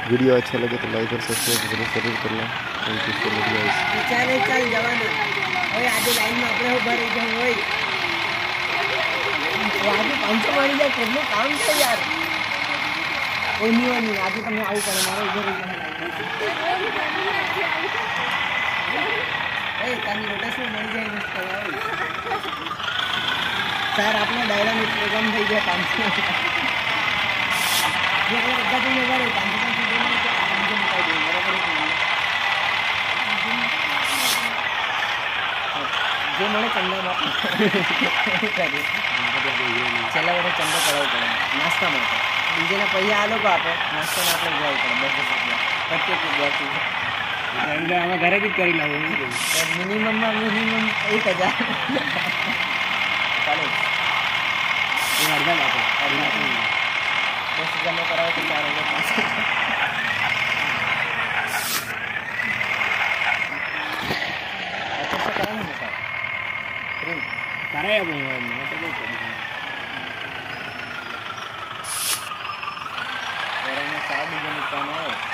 Video अच्छा लगे तो लाइक और सब्सक्राइब जरूर करना। Thank you so much guys. ચાલે ચાલ જવાનું ઓય આજે લાઈનમાં આપણે ઉભા રહી જાવ ઓય આજે 500 મારી જાય કેટલું કામ છે યાર કોઈ નહીં આજે તમને આવું પડે મારે ઉભો રહી જવાનું એ તારી રોટેશન મળી જાય મસ્ત ઓય સર આપણો ડાયનામિક પ્રોગ્રામ થઈ ગયો 500 જે આપણે બધા જઈને ઉભા રહી 500 जो मैंने चंदा चला बड़े चंदा कराव पड़े नाश्ता में बीजे ने पैसा आ लोग आप नाश्ता में आप जाओ पड़े 25 घरे भी करी लो मिनिमम 1000 चाले अर्धा लाख 10,000 में कराओ तो 4,000 कराया मैं तो नहीं करूँगा मेरा में 4 डिज़ाइन का है